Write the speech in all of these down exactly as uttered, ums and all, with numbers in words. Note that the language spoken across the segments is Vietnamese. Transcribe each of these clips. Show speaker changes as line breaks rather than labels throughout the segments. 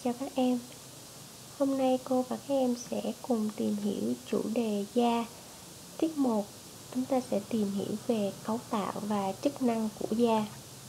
chào các em. Hôm nay cô và các em sẽ cùng tìm hiểu chủ đề da. Tiết một, chúng ta sẽ tìm hiểu về cấu tạo và chức năng của da.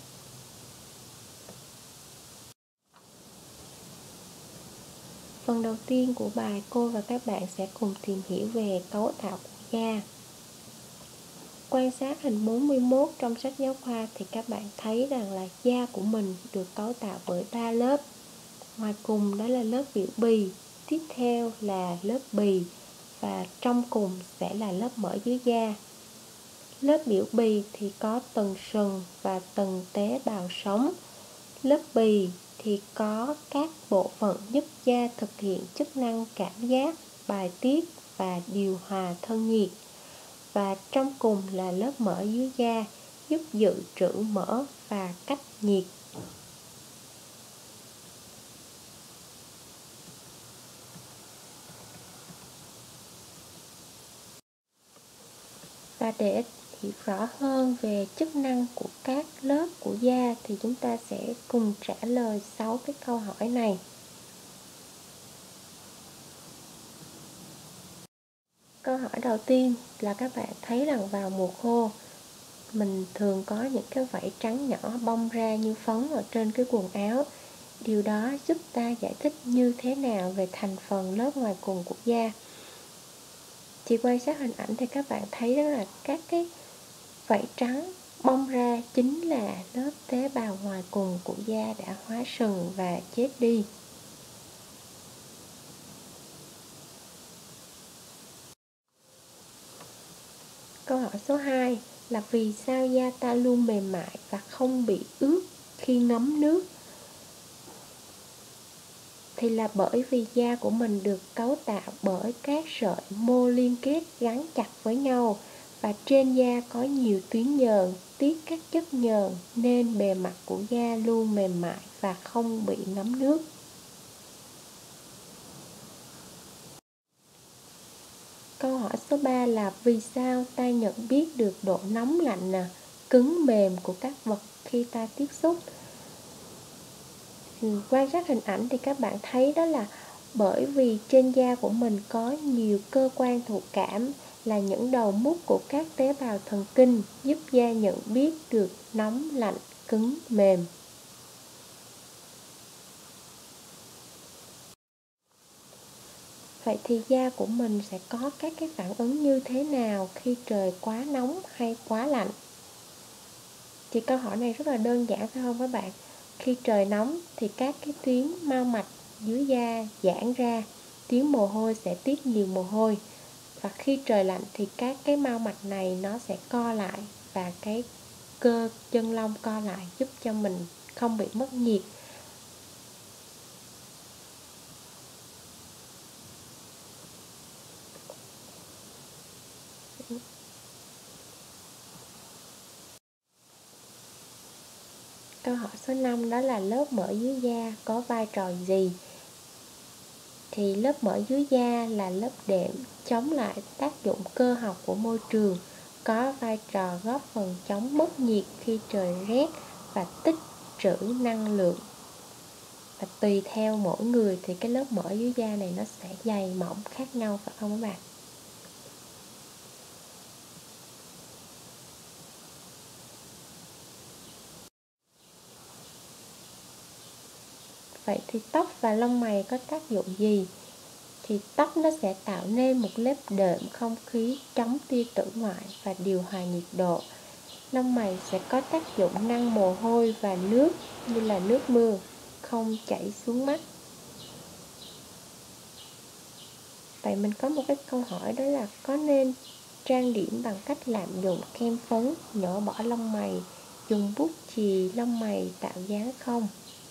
Phần đầu tiên của bài, cô và các bạn sẽ cùng tìm hiểu về cấu tạo của da. Quan sát hình bốn mươi mốt trong sách giáo khoa thì các bạn thấy rằng là da của mình được cấu tạo bởi ba lớp. Ngoài cùng đó là lớp biểu bì, tiếp theo là lớp bì và trong cùng sẽ là lớp mỡ dưới da. Lớp biểu bì thì có tầng sừng và tầng tế bào sống. Lớp bì thì có các bộ phận giúp da thực hiện chức năng cảm giác, bài tiết và điều hòa thân nhiệt. Và trong cùng là lớp mỡ dưới da giúp dự trữ mỡ và cách nhiệt. Và để hiểu rõ hơn về chức năng của các lớp của da thì chúng ta sẽ cùng trả lời sáu cái câu hỏi này. Câu hỏi đầu tiên là các bạn thấy rằng vào mùa khô mình thường có những cái vảy trắng nhỏ bong ra như phấn ở trên cái quần áo. Điều đó giúp ta giải thích như thế nào về thành phần lớp ngoài cùng của da. Chỉ quan sát hình ảnh thì các bạn thấy đó là các cái vảy trắng bong ra chính là lớp tế bào ngoài cùng của da đã hóa sừng và chết đi. Câu hỏi số hai là vì sao da ta luôn mềm mại và không bị ướt khi ngấm nước? Thì là bởi vì da của mình được cấu tạo bởi các sợi mô liên kết gắn chặt với nhau và trên da có nhiều tuyến nhờn tiết các chất nhờn nên bề mặt của da luôn mềm mại và không bị ngấm nước. Câu hỏi số ba là vì sao ta nhận biết được độ nóng lạnh, nè, cứng mềm của các vật khi ta tiếp xúc? Quan sát hình ảnh thì các bạn thấy đó là bởi vì trên da của mình có nhiều cơ quan thụ cảm là những đầu mút của các tế bào thần kinh giúp da nhận biết được nóng, lạnh, cứng, mềm. Vậy thì da của mình sẽ có các cái phản ứng như thế nào khi trời quá nóng hay quá lạnh? Thì câu hỏi này rất là đơn giản phải không các bạn? Khi trời nóng thì các cái tuyến mao mạch dưới da giãn ra, tuyến mồ hôi sẽ tiết nhiều mồ hôi. Và khi trời lạnh thì các cái mao mạch này nó sẽ co lại và cái cơ chân lông co lại giúp cho mình không bị mất nhiệt. Câu hỏi số năm đó là lớp mỡ dưới da có vai trò gì? Thì lớp mỡ dưới da là lớp đệm chống lại tác dụng cơ học của môi trường, có vai trò góp phần chống mất nhiệt khi trời rét và tích trữ năng lượng. Và tùy theo mỗi người thì cái lớp mỡ dưới da này nó sẽ dày mỏng khác nhau phải không các bạn? Vậy thì tóc và lông mày có tác dụng gì? Thì tóc nó sẽ tạo nên một lớp đệm không khí chống tia tử ngoại và điều hòa nhiệt độ. Lông mày sẽ có tác dụng ngăn mồ hôi và nước như là nước mưa không chảy xuống mắt. Vậy mình có một cái câu hỏi đó là có nên trang điểm bằng cách lạm dụng kem phấn, nhổ bỏ lông mày, dùng bút chì lông mày tạo dáng không?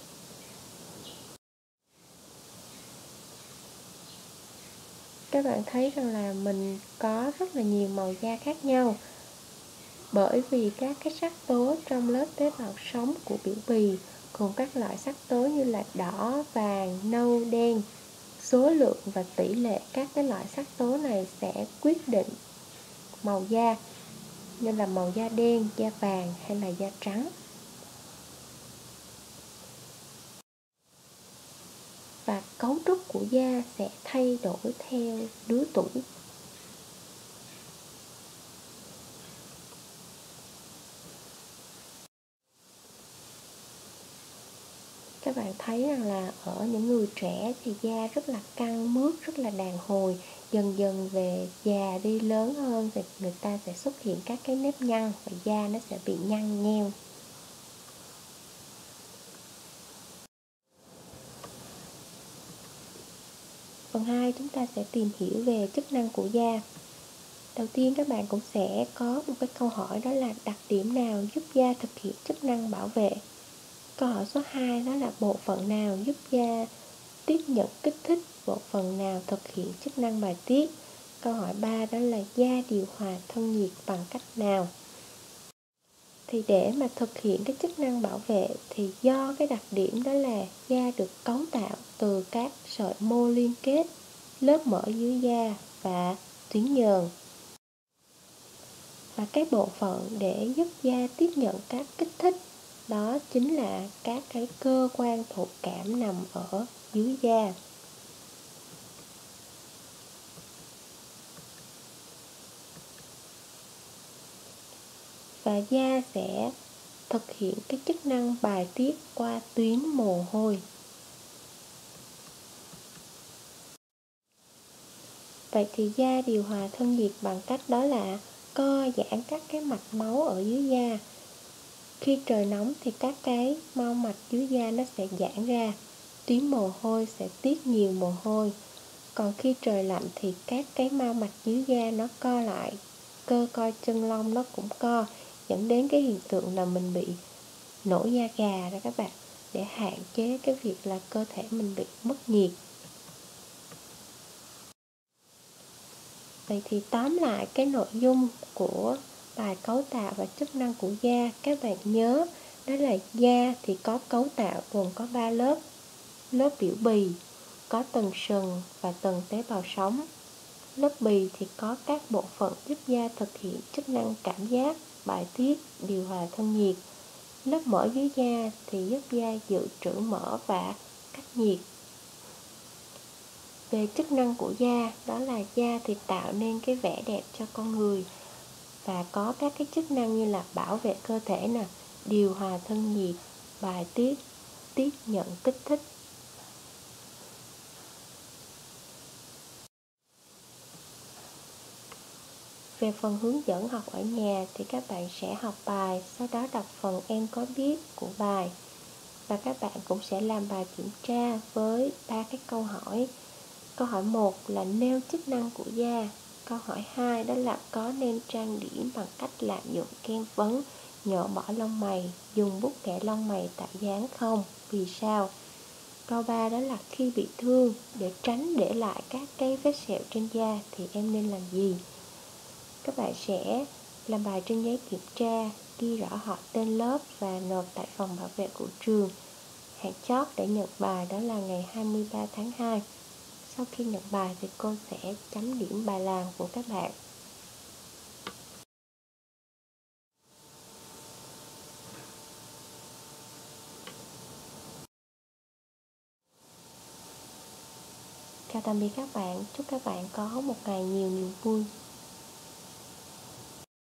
Các bạn thấy rằng là mình có rất là nhiều màu da khác nhau bởi vì các cái sắc tố trong lớp tế bào sống của biểu bì gồm các loại sắc tố như là đỏ, vàng, nâu, đen. Số lượng và tỷ lệ các cái loại sắc tố này sẽ quyết định màu da, như là màu da đen, da vàng hay là da trắng. da sẽ thay đổi theo lứa tuổi. Các bạn thấy rằng là ở những người trẻ thì da rất là căng mướt, rất là đàn hồi. Dần dần về già đi lớn hơn thì người ta sẽ xuất hiện các cái nếp nhăn và da nó sẽ bị nhăn nheo. Phần hai chúng ta sẽ tìm hiểu về chức năng của da. Đầu tiên các bạn cũng sẽ có một cái câu hỏi, đó là đặc điểm nào giúp da thực hiện chức năng bảo vệ. Câu hỏi số hai đó là bộ phận nào giúp da tiếp nhận kích thích, bộ phận nào thực hiện chức năng bài tiết. Câu hỏi ba đó là da điều hòa thân nhiệt bằng cách nào. Thì để mà thực hiện cái chức năng bảo vệ thì do cái đặc điểm đó là da được cấu tạo từ các sợi mô liên kết, lớp mỡ dưới da và tuyến nhờn. Và cái bộ phận để giúp da tiếp nhận các kích thích đó chính là các cái cơ quan thụ cảm nằm ở dưới da. Và da sẽ thực hiện cái chức năng bài tiết qua tuyến mồ hôi. Vậy thì da điều hòa thân nhiệt bằng cách đó là co giãn các cái mạch máu ở dưới da. Khi trời nóng thì các cái mau mạch dưới da nó sẽ giãn ra, tuyến mồ hôi sẽ tiết nhiều mồ hôi. Còn khi trời lạnh thì các cái mau mạch dưới da nó co lại, cơ coi chân lông nó cũng co, dẫn đến cái hiện tượng là mình bị nổi da gà đó các bạn, để hạn chế cái việc là cơ thể mình bị mất nhiệt. Vậy thì tóm lại cái nội dung của bài cấu tạo và chức năng của da, các bạn nhớ đó là da thì có cấu tạo gồm có ba lớp. Lớp biểu bì có tầng sừng và tầng tế bào sống. Lớp bì thì có các bộ phận giúp da thực hiện chức năng cảm giác, bài tiết, điều hòa thân nhiệt. Lớp mỡ dưới da thì giúp da dự trữ mỡ và cách nhiệt. Về chức năng của da, đó là da thì tạo nên cái vẻ đẹp cho con người và có các cái chức năng như là bảo vệ cơ thể nè, điều hòa thân nhiệt, bài tiết, tiếp nhận kích thích. Về phần hướng dẫn học ở nhà thì các bạn sẽ học bài, sau đó đọc phần em có biết của bài. Và các bạn cũng sẽ làm bài kiểm tra với ba cái câu hỏi. Câu hỏi một là nêu chức năng của da. Câu hỏi hai đó là có nên trang điểm bằng cách lạm dụng kem phấn, nhổ bỏ lông mày, dùng bút vẽ lông mày tạo dáng không? Vì sao? Câu ba đó là khi bị thương, để tránh để lại các cái vết sẹo trên da thì em nên làm gì? Các bạn sẽ làm bài trên giấy kiểm tra, ghi rõ họ tên lớp và nộp tại phòng bảo vệ của trường. Hạn chót để nhận bài đó là ngày hai mươi ba tháng hai. Sau khi nhận bài thì cô sẽ chấm điểm bài làm của các bạn. Chào tạm biệt các bạn, chúc các bạn có một ngày nhiều niềm vui.